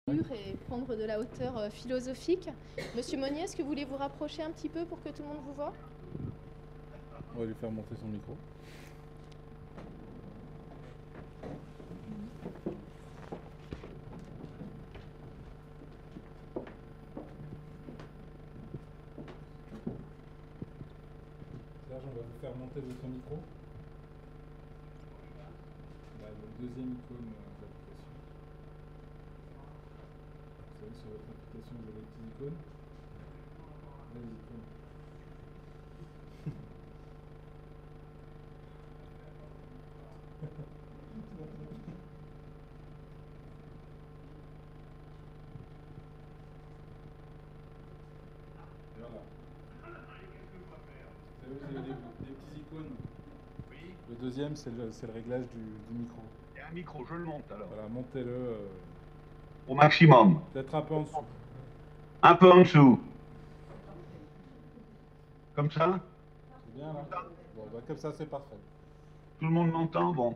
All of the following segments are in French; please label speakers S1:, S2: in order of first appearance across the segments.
S1: Et prendre de la hauteur philosophique. Monsieur Monnier, est-ce que vous voulez vous rapprocher un petit peu pour que tout le monde vous voit?
S2: On va lui faire monter son micro. Serge, on va vous faire monter votre micro. Bah, le deuxième icône d'application. Vous savez, sur votre application, vous avez des petites icônes. Là, les icônes. Voilà. Vous savez, vous avez des petits icônes.
S3: Oui.
S2: Le deuxième, c'est le réglage du micro.
S3: Il y a un micro, je le monte alors.
S2: Voilà, montez-le.
S3: Au maximum.
S2: Peut-être un peu en dessous.
S3: Un peu en dessous. Comme ça?
S2: C'est bien là? Bon, bah, comme ça, c'est parfait.
S3: Tout le monde m'entend? Bon.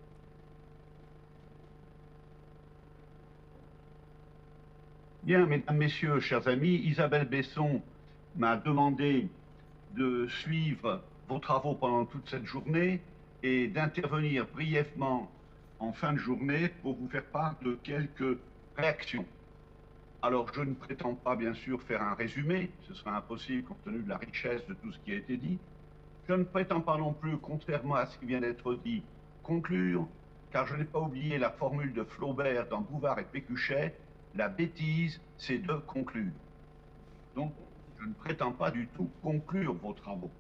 S3: Bien, mesdames, messieurs, chers amis, Isabelle Besson m'a demandé de suivre vos travaux pendant toute cette journée et d'intervenir brièvement en fin de journée pour vous faire part de quelques réactions. Alors, je ne prétends pas, bien sûr, faire un résumé, ce sera impossible compte tenu de la richesse de tout ce qui a été dit. Je ne prétends pas non plus, contrairement à ce qui vient d'être dit, conclure, car je n'ai pas oublié la formule de Flaubert dans Bouvard et Pécuchet, la bêtise, c'est de conclure. Donc, je ne prétends pas du tout conclure vos travaux.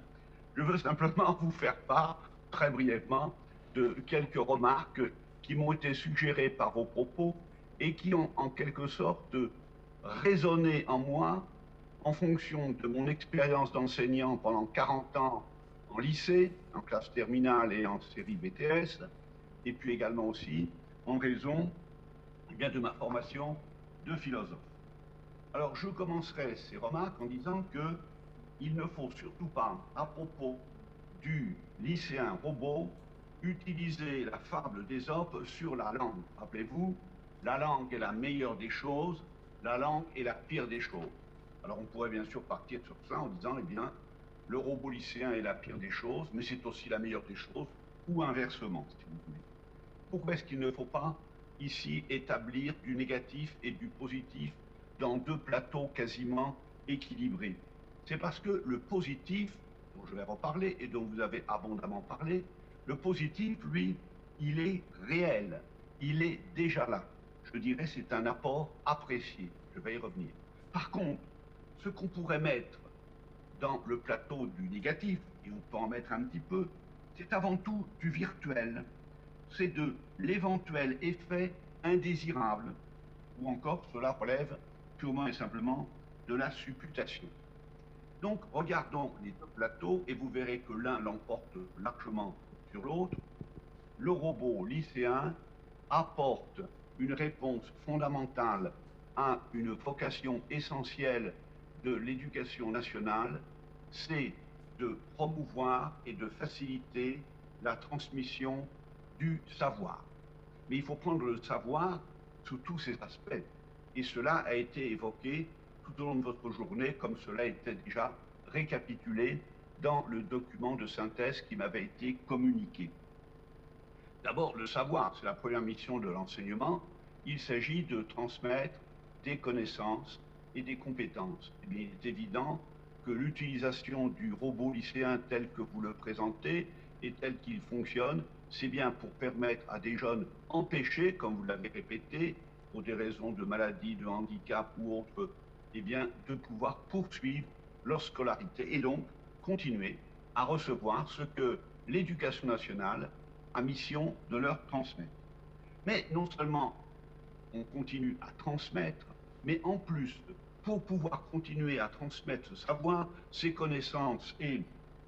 S3: Je veux simplement vous faire part, très brièvement, de quelques remarques qui m'ont été suggérées par vos propos et qui ont en quelque sorte résonné en moi en fonction de mon expérience d'enseignant pendant 40 ans en lycée, en classe terminale et en série BTS, et puis également aussi en raison bien, de ma formation de philosophe. Alors je commencerai ces remarques en disant que il ne faut surtout pas, à propos du lycéen robot, utiliser la fable d'Ésope sur la langue. Rappelez-vous, la langue est la meilleure des choses, la langue est la pire des choses. Alors on pourrait bien sûr partir sur ça en disant, eh bien, le robot lycéen est la pire des choses, mais c'est aussi la meilleure des choses, ou inversement, si vous voulez. Pourquoi est-ce qu'il ne faut pas ici établir du négatif et du positif dans deux plateaux quasiment équilibrés? C'est parce que le positif, dont je vais reparler et dont vous avez abondamment parlé, le positif, lui, il est réel, il est déjà là. Je dirais c'est un apport apprécié, je vais y revenir. Par contre, ce qu'on pourrait mettre dans le plateau du négatif, et on peut en mettre un petit peu, c'est avant tout du virtuel, c'est de l'éventuel effet indésirable, ou encore cela relève purement et simplement de la supputation. Donc, regardons les deux plateaux et vous verrez que l'un l'emporte largement sur l'autre. Le robot lycéen apporte une réponse fondamentale à une vocation essentielle de l'éducation nationale, c'est de promouvoir et de faciliter la transmission du savoir. Mais il faut prendre le savoir sous tous ses aspects. Et cela a été évoqué tout au long de votre journée, comme cela était déjà récapitulé dans le document de synthèse qui m'avait été communiqué. D'abord, le savoir, c'est la première mission de l'enseignement. Il s'agit de transmettre des connaissances et des compétences. Et bien, il est évident que l'utilisation du robot lycéen tel que vous le présentez et tel qu'il fonctionne, c'est bien pour permettre à des jeunes empêchés, comme vous l'avez répété, pour des raisons de maladie, de handicap ou autres, eh bien, de pouvoir poursuivre leur scolarité et donc continuer à recevoir ce que l'éducation nationale a mission de leur transmettre. Mais non seulement on continue à transmettre, mais en plus, pour pouvoir continuer à transmettre ce savoir, ces connaissances et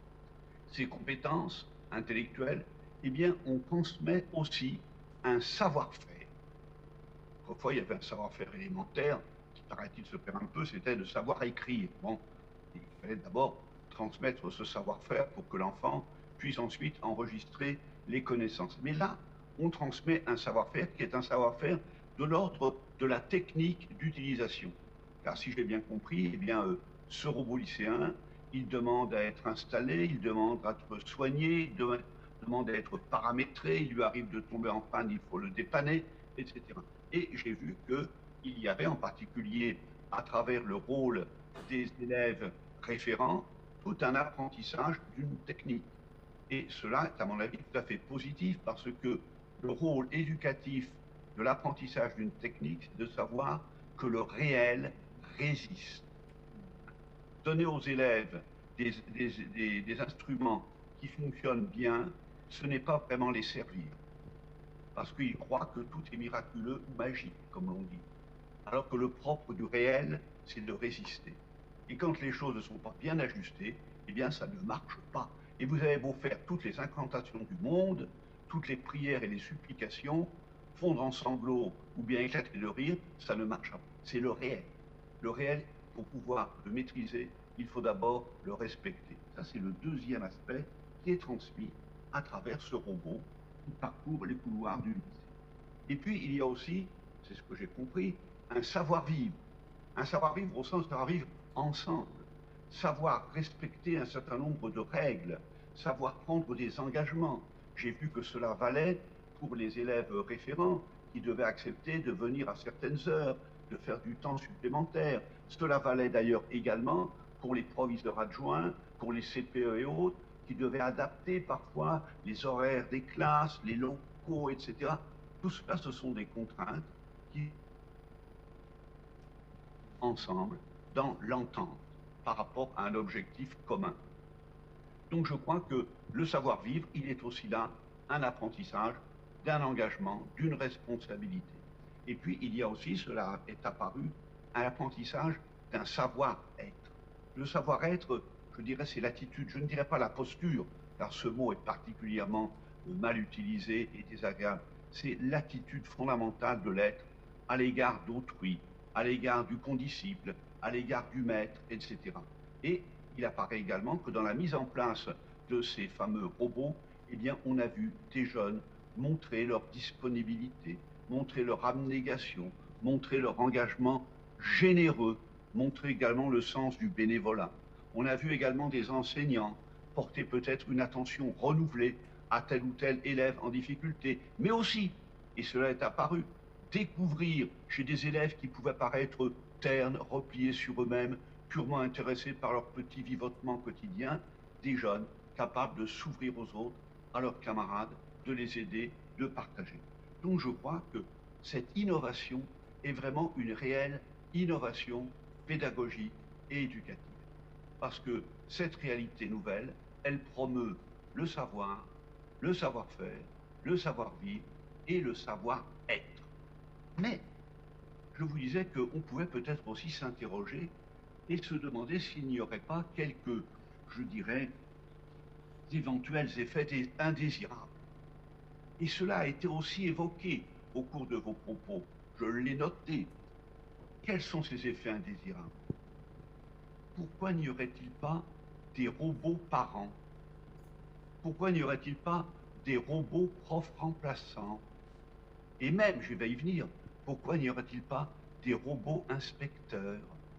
S3: ces compétences intellectuelles, eh bien, on transmet aussi un savoir-faire. Autrefois, il y avait un savoir-faire élémentaire qui, paraît-il, se perd un peu, c'était de savoir écrire. Bon, il fallait d'abord transmettre ce savoir-faire pour que l'enfant puisse ensuite enregistrer les connaissances. Mais là, on transmet un savoir-faire qui est un savoir-faire de l'ordre de la technique d'utilisation. Car si j'ai bien compris, eh bien, ce robot lycéen, il demande à être installé, il demande à être soigné, il demande à être paramétré, il lui arrive de tomber en panne, il faut le dépanner, etc. Et j'ai vu qu'il y avait en particulier, à travers le rôle des élèves référents, tout un apprentissage d'une technique. Et cela est, à mon avis, tout à fait positif parce que le rôle éducatif de l'apprentissage d'une technique, c'est de savoir que le réel résiste. Donner aux élèves des instruments qui fonctionnent bien, ce n'est pas vraiment les servir. Parce qu'ils croient que tout est miraculeux ou magique, comme l'on dit. Alors que le propre du réel, c'est de résister. Et quand les choses ne sont pas bien ajustées, eh bien, ça ne marche pas. Et vous avez beau faire toutes les incantations du monde, toutes les prières et les supplications, fondre en sanglots ou bien éclater de rire, ça ne marche pas. C'est le réel. Le réel, pour pouvoir le maîtriser, il faut d'abord le respecter. Ça, c'est le deuxième aspect qui est transmis à travers ce robot qui parcourt les couloirs du lycée. Et puis, il y a aussi, c'est ce que j'ai compris, un savoir-vivre. Un savoir-vivre au sens de savoir-vivre ensemble. Savoir respecter un certain nombre de règles. Savoir prendre des engagements. J'ai vu que cela valait pour les élèves référents qui devaient accepter de venir à certaines heures, de faire du temps supplémentaire. Cela valait d'ailleurs également pour les proviseurs adjoints, pour les CPE et autres, qui devaient adapter parfois les horaires des classes, les locaux, etc. Tout cela, ce sont des contraintes qui, ensemble, dans l'entente, par rapport à un objectif commun. Donc je crois que le savoir-vivre, il est aussi là un apprentissage d'un engagement, d'une responsabilité. Et puis, il y a aussi, cela est apparu, un apprentissage d'un savoir-être. Le savoir-être, je dirais, c'est l'attitude, je ne dirais pas la posture, car ce mot est particulièrement mal utilisé et désagréable. C'est l'attitude fondamentale de l'être à l'égard d'autrui, à l'égard du condisciple, à l'égard du maître, etc. Et il apparaît également que dans la mise en place de ces fameux robots, eh bien, on a vu des jeunes montrer leur disponibilité, montrer leur abnégation, montrer leur engagement généreux, montrer également le sens du bénévolat. On a vu également des enseignants porter peut-être une attention renouvelée à tel ou tel élève en difficulté, mais aussi, et cela est apparu, découvrir chez des élèves qui pouvaient paraître ternes, repliés sur eux-mêmes, purement intéressés par leur petit vivotement quotidien, des jeunes capables de s'ouvrir aux autres, à leurs camarades, de les aider, de partager. Donc je crois que cette innovation est vraiment une réelle innovation pédagogique et éducative. Parce que cette réalité nouvelle, elle promeut le savoir, le savoir-faire, le savoir-vivre et le savoir-être. Mais je vous disais qu'on pouvait peut-être aussi s'interroger et se demander s'il n'y aurait pas quelques, je dirais, éventuels effets indésirables. Et cela a été aussi évoqué au cours de vos propos. Je l'ai noté. Quels sont ces effets indésirables? Pourquoi n'y aurait-il pas des robots parents? Pourquoi n'y aurait-il pas des robots profs remplaçants? Et même, je vais y venir, pourquoi n'y aurait-il pas des robots inspecteurs?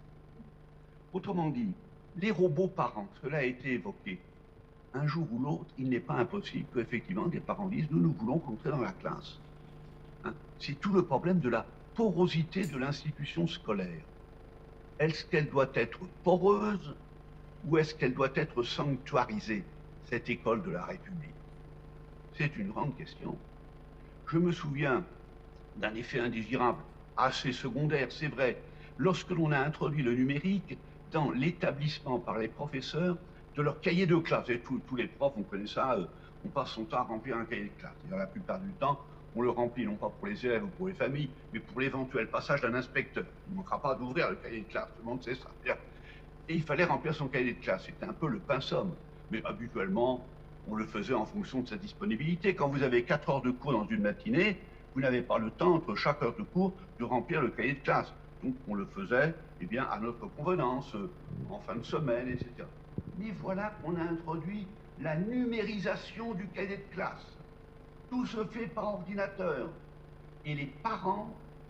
S3: Autrement dit, les robots parents, cela a été évoqué. Un jour ou l'autre, il n'est pas impossible qu'effectivement des parents disent nous voulons rentrer dans la classe. Hein? C'est tout le problème de la porosité de l'institution scolaire. Est-ce qu'elle doit être poreuse ou est-ce qu'elle doit être sanctuarisée, cette école de la République? C'est une grande question. Je me souviens d'un effet indésirable, assez secondaire, c'est vrai, lorsque l'on a introduit le numérique dans l'établissement par les professeurs de leur cahier de classe. Et tous les profs, on connaît ça, on passe son temps à remplir un cahier de classe. Et la plupart du temps, on le remplit non pas pour les élèves ou pour les familles, mais pour l'éventuel passage d'un inspecteur. Il ne manquera pas d'ouvrir le cahier de classe, tout le monde sait ça. Et il fallait remplir son cahier de classe. C'était un peu le pain-somme. Mais habituellement, on le faisait en fonction de sa disponibilité. Quand vous avez 4 heures de cours dans une matinée, vous n'avez pas le temps, entre chaque heure de cours, de remplir le cahier de classe. Donc on le faisait eh bien, à notre convenance, en fin de semaine, etc. Mais voilà qu'on a introduit la numérisation du cahier de classe. Tout se fait par ordinateur. Et les parents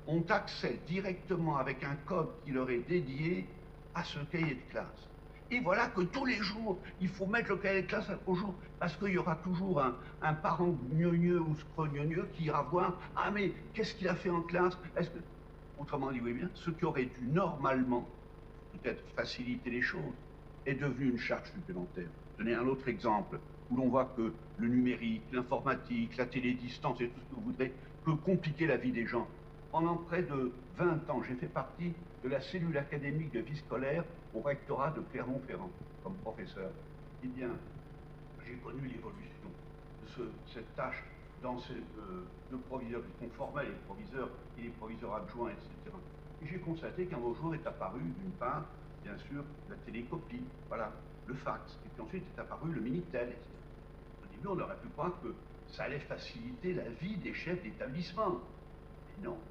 S3: ont accès directement avec un code qui leur est dédié à ce cahier de classe. Et voilà que tous les jours, il faut mettre le cahier de classe au jour, parce qu'il y aura toujours un parent gneugneux ou scrogneux qui ira voir « Ah mais qu'est-ce qu'il a fait en classe ?» Autrement dit, oui bien, ce qui aurait dû normalement peut-être faciliter les choses est devenu une charge supplémentaire. Je vais donner un autre exemple où l'on voit que le numérique, l'informatique, la télédistance et tout ce que vous voudrez peut compliquer la vie des gens. Pendant près de 20 ans, j'ai fait partie de la cellule académique de vie scolaire au rectorat de Clermont-Ferrand, comme professeur. Eh bien, j'ai connu l'évolution de cette tâche dans ces deux proviseurs qui sont formels, les proviseurs et les proviseurs adjoints, etc. Et j'ai constaté qu'un beau jour est apparu, d'une part, bien sûr, la télécopie, voilà, le fax, et puis ensuite est apparu le Minitel, etc. Au début, on aurait pu croire que ça allait faciliter la vie des chefs d'établissement. Mais non,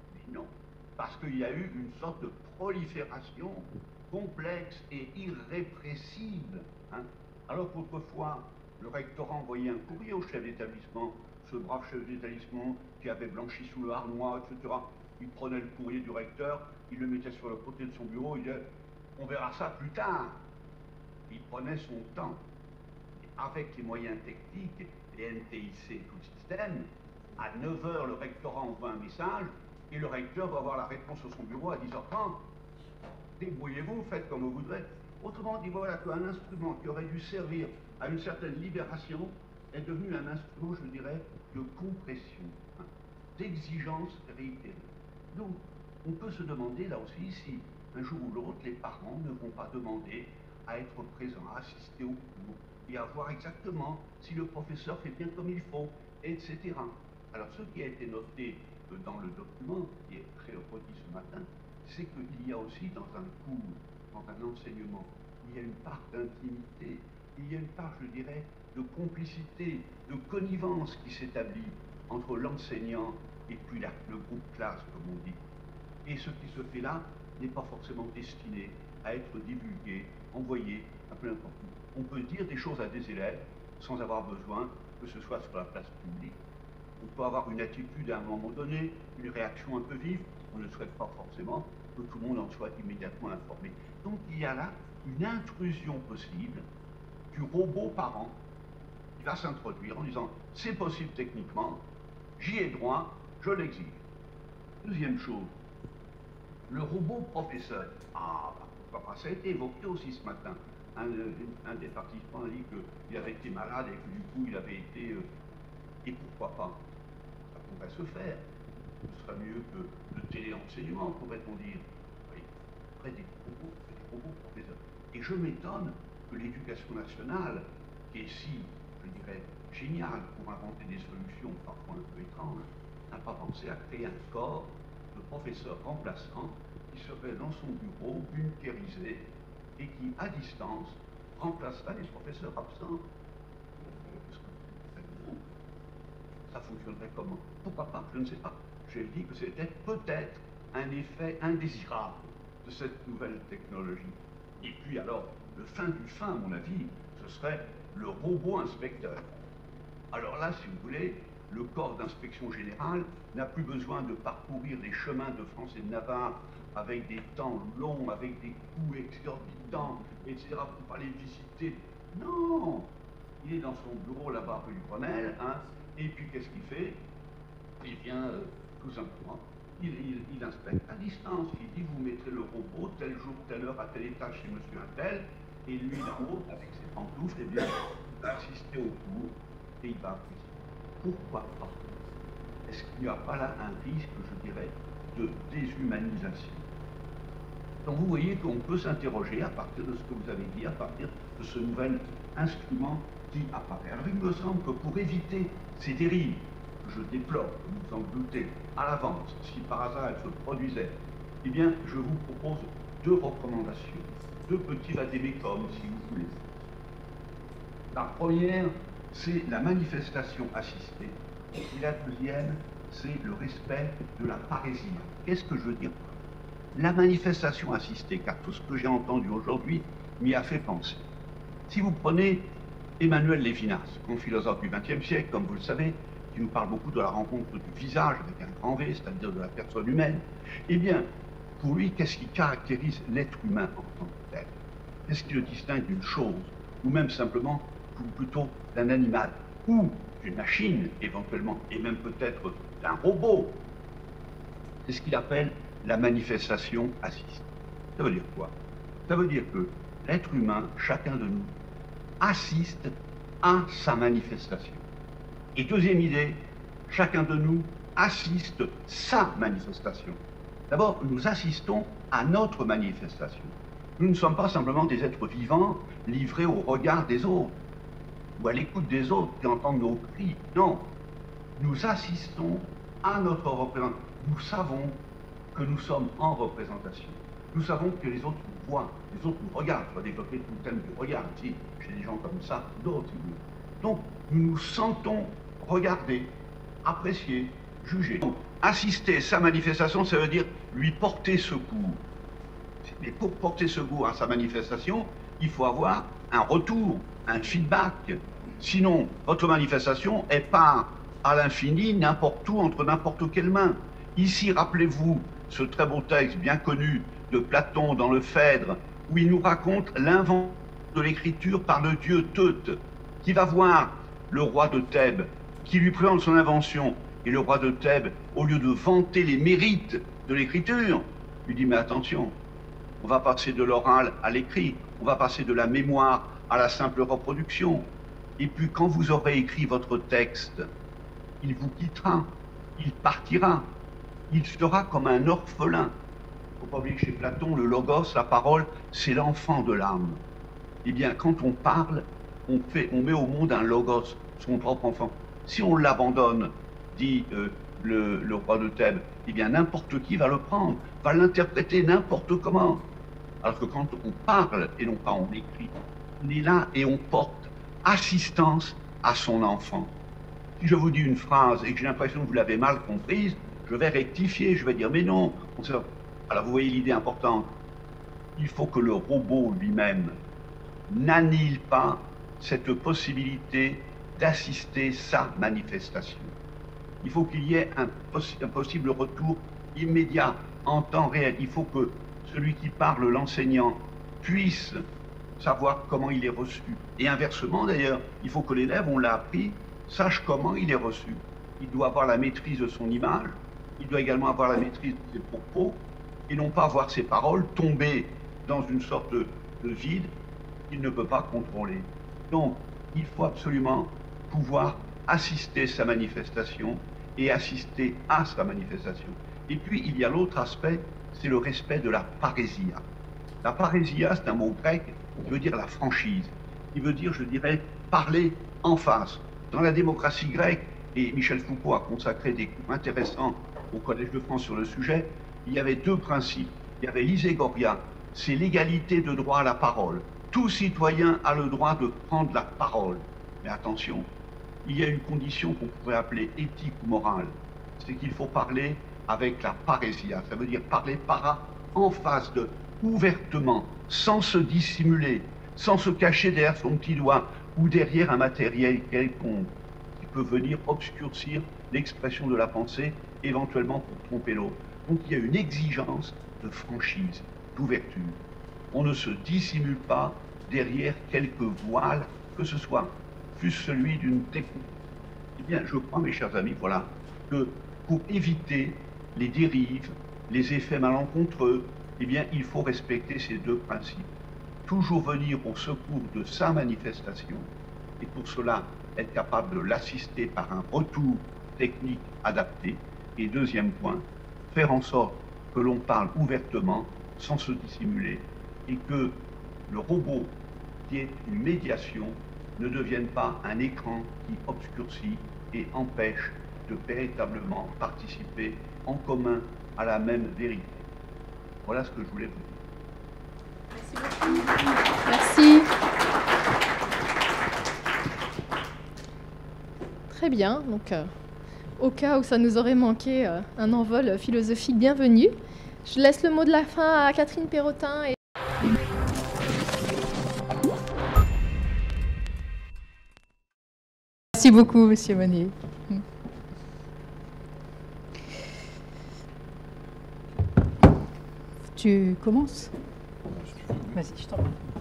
S3: parce qu'il y a eu une sorte de prolifération complexe et irrépressible. Hein. Alors qu'autrefois, le rectorat envoyait un courrier au chef d'établissement, ce brave chef d'établissement qui avait blanchi sous le harnois, etc. Il prenait le courrier du recteur, il le mettait sur le côté de son bureau, il disait « on verra ça plus tard ». Il prenait son temps. Et avec les moyens techniques, les NTIC et tout le système, à 9 h, le rectorat envoie un message et le recteur va avoir la réponse sur son bureau à 10h30. Débrouillez-vous, faites comme vous voudrez. Autrement dit, voilà qu'un instrument qui aurait dû servir à une certaine libération est devenu un instrument, je dirais, de compression, hein, d'exigence réitérée. Donc, on peut se demander là aussi si, un jour ou l'autre, les parents ne vont pas demander à être présents, à assister au cours, et à voir exactement si le professeur fait bien comme il faut, etc. Alors, ce qui a été noté dans le document, qui est très redit ce matin, c'est qu'il y a aussi dans un cours, dans un enseignement, il y a une part d'intimité, il y a une part, je dirais, de complicité, de connivence qui s'établit entre l'enseignant et puis le groupe classe, comme on dit. Et ce qui se fait là n'est pas forcément destiné à être divulgué, envoyé, un peu n'importe où. On peut dire des choses à des élèves sans avoir besoin que ce soit sur la place publique. On peut avoir une attitude à un moment donné, une réaction un peu vive, on ne souhaite pas forcément que tout le monde en soit immédiatement informé. Donc il y a là une intrusion possible du robot parent qui va s'introduire en disant « c'est possible techniquement, j'y ai droit, je l'exige ». Deuxième chose, le robot professeur. Ah, pourquoi pas, ça a été évoqué aussi ce matin. Un des participants a dit qu'il avait été malade et que du coup il avait été... et pourquoi pas? Ça pourrait se faire. Ce serait mieux que le téléenseignement, pourrait-on dire. Oui, après des robots professeurs. Et je m'étonne que l'éducation nationale, qui est si, je dirais, géniale pour inventer des solutions parfois un peu étranges, n'a pas pensé à créer un corps de professeurs remplaçants qui serait dans son bureau bunkérisé et qui, à distance, remplacerait les professeurs absents. Ça fonctionnerait comment? Pourquoi pas? Je ne sais pas. J'ai dit que c'était peut-être un effet indésirable de cette nouvelle technologie. Et puis alors, le fin du fin, à mon avis, ce serait le robot inspecteur. Alors là, si vous voulez, le corps d'inspection générale n'a plus besoin de parcourir les chemins de France et de Navarre avec des temps longs, avec des coûts exorbitants, etc., pour aller visiter. Non! Il est dans son bureau là-bas, rue du Grenelle, hein, et puis qu'est-ce qu'il fait? Il vient, tout simplement, il inspecte à distance. Il dit, vous mettrez le robot tel jour, telle heure, à tel étage chez monsieur Untel, et lui, là-haut, avec ses pantoufles, eh bien, il va assister au cours, et il va apprécier. Pourquoi pas? Est-ce qu'il n'y a pas là un risque, je dirais, de déshumanisation? Donc vous voyez qu'on peut s'interroger à partir de ce que vous avez dit, à partir de ce nouvel instrument qui apparaît. Alors il me semble que pour éviter ces dérives, que je déplore, vous en doutez, à l'avance, si par hasard elles se produisaient, eh bien je vous propose deux recommandations, deux petits vadémécums, si vous voulez. La première, c'est la manifestation assistée. Et la deuxième, c'est le respect de la parésie. Qu'est-ce que je veux dire? La manifestation assistée, car tout ce que j'ai entendu aujourd'hui m'y a fait penser. Si vous prenez Emmanuel Lévinas, grand philosophe du XXe siècle, comme vous le savez, qui nous parle beaucoup de la rencontre du visage avec un grand V, c'est-à-dire de la personne humaine, eh bien, pour lui, qu'est-ce qui caractérise l'être humain en tant que tel? Qu'est-ce qui le distingue d'une chose, ou même simplement, ou plutôt d'un animal, ou d'une machine éventuellement, et même peut-être d'un robot? C'est ce qu'il appelle la manifestation assistée. Ça veut dire quoi? Ça veut dire que l'être humain, chacun de nous, assiste à sa manifestation. Et deuxième idée, chacun de nous assiste sa manifestation. D'abord, nous assistons à notre manifestation. Nous ne sommes pas simplement des êtres vivants livrés au regard des autres, ou à l'écoute des autres qui entendent nos cris. Non, nous assistons à notre représentation. Nous savons que nous sommes en représentation. Nous savons que les autres nous voient, les autres nous regardent. On va développer tout le thème du regard ici, chez des gens comme ça, d'autres. Donc, nous nous sentons regarder, apprécier, juger. Donc, assister sa manifestation, ça veut dire lui porter secours. Mais pour porter secours à sa manifestation, il faut avoir un retour, un feedback. Sinon, votre manifestation, elle part à l'infini, n'importe où, entre n'importe quelle main. Ici, rappelez-vous ce très beau texte bien connu de Platon dans le Phèdre, où il nous raconte l'invention de l'écriture par le dieu Teute, qui va voir le roi de Thèbes, qui lui présente son invention. Et le roi de Thèbes, au lieu de vanter les mérites de l'écriture, lui dit, mais attention, on va passer de l'oral à l'écrit, on va passer de la mémoire à la simple reproduction. Et puis quand vous aurez écrit votre texte, il vous quittera, il partira, il sera comme un orphelin. Il ne faut pas oublier que chez Platon, le logos, la parole, c'est l'enfant de l'âme. Eh bien, quand on parle, on met au monde un logos, son propre enfant. Si on l'abandonne, dit le roi de Thèbes, eh bien n'importe qui va le prendre, va l'interpréter n'importe comment. Alors que quand on parle, et non pas on écrit, on est là et on porte assistance à son enfant. Si je vous dis une phrase et que j'ai l'impression que vous l'avez mal comprise, je vais rectifier, je vais dire mais non. Alors vous voyez l'idée importante. Il faut que le robot lui-même n'annihile pas cette possibilité d'assister sa manifestation. Il faut qu'il y ait un possible retour immédiat, en temps réel. Il faut que celui qui parle, l'enseignant, puisse savoir comment il est reçu. Et inversement d'ailleurs, il faut que l'élève, on l'a appris, sache comment il est reçu. Il doit avoir la maîtrise de son image, il doit également avoir la maîtrise de ses propos, et non pas voir ses paroles tomber dans une sorte de vide qu'il ne peut pas contrôler. Donc, il faut absolument pouvoir assister sa manifestation et assister à sa manifestation. Et puis, il y a l'autre aspect, c'est le respect de la parésia. La parésia, c'est un mot grec qui veut dire la franchise, qui veut dire, je dirais, parler en face. Dans la démocratie grecque, et Michel Foucault a consacré des cours intéressants au Collège de France sur le sujet, il y avait deux principes. Il y avait l'iségoria, c'est l'égalité de droit à la parole. Tout citoyen a le droit de prendre la parole. Mais attention, il y a une condition qu'on pourrait appeler éthique ou morale, c'est qu'il faut parler avec la parésia, ça veut dire parler en face de, ouvertement, sans se dissimuler, sans se cacher derrière son petit doigt ou derrière un matériel quelconque qui peut venir obscurcir l'expression de la pensée, éventuellement pour tromper l'autre. Donc il y a une exigence de franchise, d'ouverture. On ne se dissimule pas derrière quelques voiles, que ce soit, fût-ce celui d'une technique. Eh bien, je crois, mes chers amis, voilà, que pour éviter les dérives, les effets malencontreux, eh bien, il faut respecter ces deux principes. Toujours venir au secours de sa manifestation, et pour cela, être capable de l'assister par un retour technique adapté. Et deuxième point, faire en sorte que l'on parle ouvertement, sans se dissimuler, et que le robot, qui est une médiation, ne devienne pas un écran qui obscurcit et empêche de véritablement participer en commun à la même vérité. Voilà ce que je voulais vous dire.
S1: Merci beaucoup. Merci. Très bien. Donc, au cas où ça nous aurait manqué un envol philosophique, bienvenue. Je laisse le mot de la fin à Catherine Perrotin. Merci beaucoup, Monsieur Monnier.
S4: Tu commences?
S2: Si tu veux.
S4: Vas-y, je t'en prie.